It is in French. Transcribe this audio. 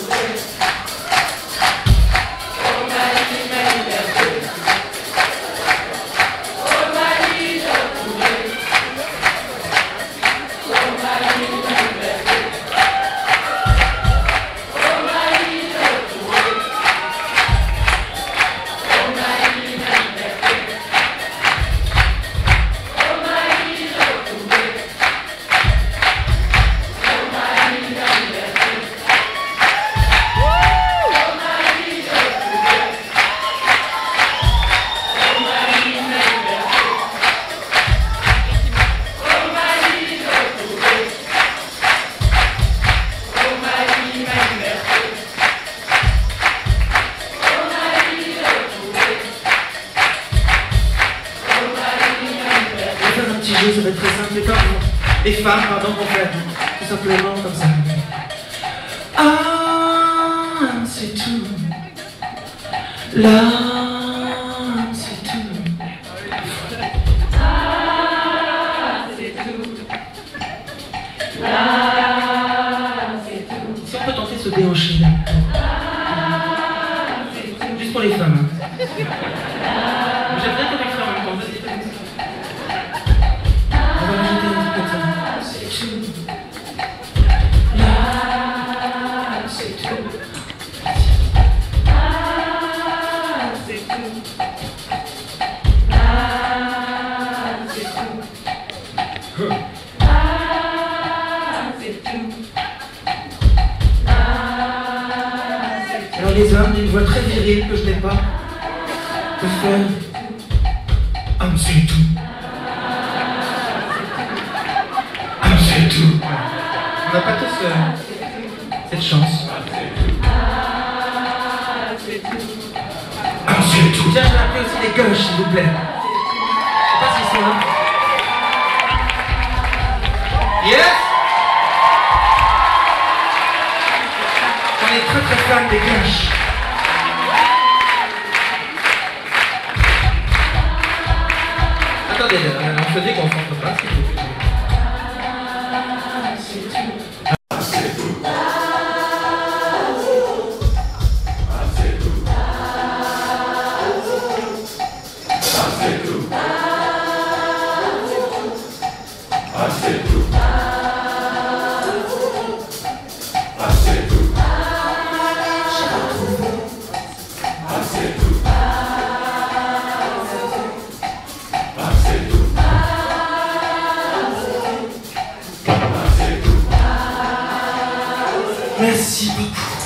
Ça va être très simple, les femmes, pardon, vont faire tout simplement comme ça. Ah, c'est tout. Là, c'est tout. Ah, c'est tout. Là, c'est tout. Si on peut tenter de se déhancher. Ah, c'est tout. Juste pour les femmes. J'aime bien qu'on écrit en même temps. Alors les hommes, d'une voix très virile que je n'ai pas, peuvent faire « c'est tout ». C'est tout. On n'a pas tous cette chance. C'est tout. Tiens, je vais appeler aussi les gauches, s'il vous plaît. Je sais pas s'ils sont là. Yes! On est très très fans des gauches. Attendez, on se dit qu'on s'entend pas, s'il vous plaît. Merci beaucoup.